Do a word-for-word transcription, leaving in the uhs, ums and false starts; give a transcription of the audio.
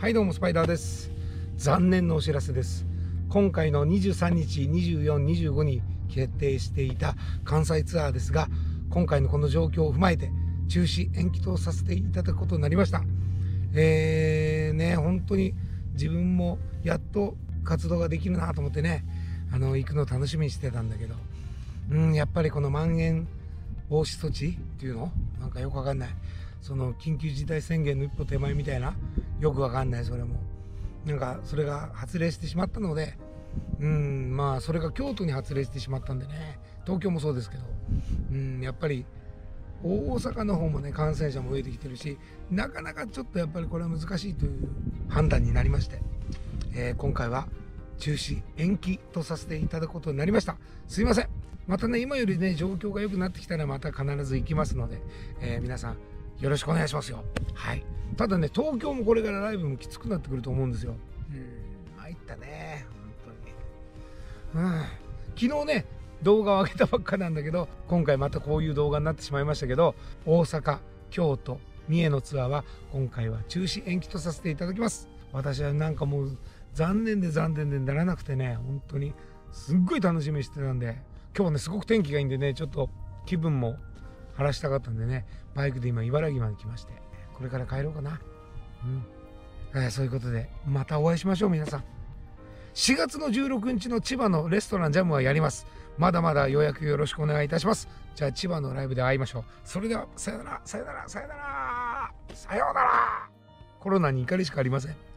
はいどうもスパイダーです。残念なお知らせです。今回のにじゅうさんにち、にじゅうよっか、にじゅうごに決定していた関西ツアーですが、今回のこの状況を踏まえて中止延期とさせていただくことになりました。えーね本当に自分もやっと活動ができるなと思ってね、あの行くのを楽しみにしてたんだけど、うんやっぱりこのまん延防止措置っていうのなんかよくわかんない、その緊急事態宣言の一歩手前みたいな、よくわかんない、それもなんかそれが発令してしまったので、うんまあそれが京都に発令してしまったんでね、東京もそうですけど、うんやっぱり大阪の方もね感染者も増えてきてるし、なかなかちょっとやっぱりこれは難しいという判断になりまして、えー、今回は中止延期とさせていただくことになりました。すいません。またね今よりね状況が良くなってきたらまた必ず行きますので、えー、皆さんよろしくお願いしますよ。はい。ただね東京もこれからライブもきつくなってくると思うんですよ。うん参ったね本当に。うん昨日ね動画を上げたばっかなんだけど、今回またこういう動画になってしまいましたけど、大阪、京都、三重のツアーは今回は中止延期とさせていただきます。私はなんかもう残念で残念でならなくてね、本当にすっごい楽しみにしてたんで、今日はねすごく天気がいいんでね、ちょっと気分も晴らしたかったんでね、バイクで今茨城まで来まして、これから帰ろうかな。うん、えー、そういうことでまたお会いしましょう皆さん。しがつのじゅうろくにちの千葉のレストランジャムはやります。まだまだ予約よろしくお願いいたします。じゃあ千葉のライブで会いましょう。それではさよならさよならさよならさようなら。コロナに怒りしかありません。